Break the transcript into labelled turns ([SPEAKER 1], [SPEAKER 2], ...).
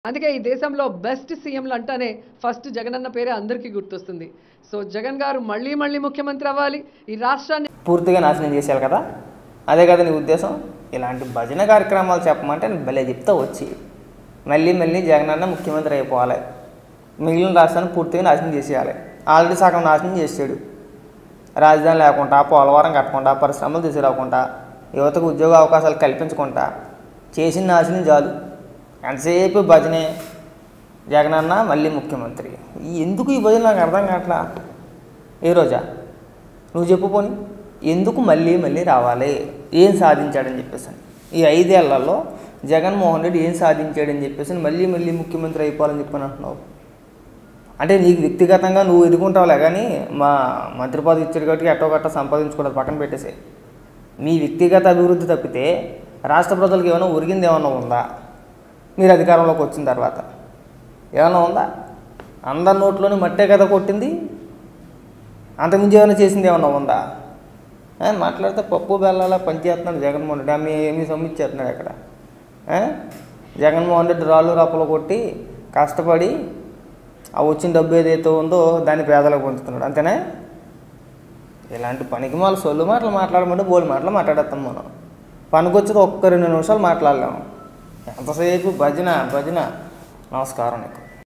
[SPEAKER 1] అందుకే ఈ దేశంలో బెస్ట్ సీఎంలు అంటానే ఫస్ట్ జగనన్న పేరే అందరికీ గుర్తొస్తుంది. సో జగన్ గారు మళ్ళీ మళ్ళీ ముఖ్యమంత్రి అవ్వాలి, ఈ రాష్ట్రాన్ని
[SPEAKER 2] పూర్తిగా నాశనం చేసేయాలి కదా, అదే కదా నీ ఉద్దేశం. ఇలాంటి భజన కార్యక్రమాలు చెప్పమంటే నేను భలే చెప్తా వచ్చి మళ్ళీ మళ్ళీ జగనన్న ముఖ్యమంత్రి అయిపోవాలి, మిగిలిన రాష్ట్రాన్ని పూర్తిగా నాశనం చేసేయాలి. ఆల్రెడీ సగం నాశనం చేసాడు. రాజధాని లేకుండా, పోలవరం కట్టకుండా, పరిశ్రమలు తీసుకురాకుండా, యువతకు ఉద్యోగ అవకాశాలు కల్పించకుండా చేసిన నాశనం చాలు. ఎంతసేపు భజనే, జగనన్న మళ్ళీ ముఖ్యమంత్రి. ఎందుకు ఈ భజన నాకు అర్థం కావట్లా. ఏ రోజా నువ్వు చెప్పు పోని, ఎందుకు మళ్ళీ మళ్ళీ రావాలి, ఏం సాధించాడని చెప్పేసి. ఈ 5 ఏళ్లలో జగన్మోహన్ రెడ్డి ఏం సాధించాడని చెప్పేసి మళ్ళీ మళ్ళీ ముఖ్యమంత్రి అయిపోవాలని చెప్పని అంటున్నావు. అంటే నీకు వ్యక్తిగతంగా నువ్వు ఎదుర్కొంటావులే, కానీ మా మంత్రి పదవి ఇచ్చాడు కాబట్టి ఎట్టో గట్ట సంపాదించుకోవడం పక్కన పెట్టేసే. మీ వ్యక్తిగత అభివృద్ధి తప్పితే రాష్ట్ర ప్రజలకు ఏమైనా ఒరిగింది ఏమన్నా ఉందా? మీరు అధికారంలోకి వచ్చిన తర్వాత ఏమైనా ఉందా? అందరి నోట్లోనే మట్టే కదా కొట్టింది, అంతకుమించి ఏమైనా చేసింది ఏమన్నా ఉందా? మాట్లాడితే పప్పు బెల్లాలా పనిచేస్తున్నాడు జగన్మోహన్ రెడ్డి. ఏమీ సొమ్మిచ్చేస్తున్నాడు ఇక్కడ. జగన్మోహన్ రెడ్డి రాళ్ళు రప్పలు కొట్టి కష్టపడి ఆ వచ్చిన డబ్బు ఏదైతే ఉందో దాన్ని పేదలకు పంచుతున్నాడు, అంతేనే. ఇలాంటి పనికి మాల సొల్లు మాటలు మాట్లాడమంటే బోలు మాటలు మాట్లాడేస్తాం మనం. పనికొచ్చేది ఒక్క 2 నిమిషాలు మాట్లాడలేము. ఎంతసేపు భజన భజన. నమస్కారం నీకు.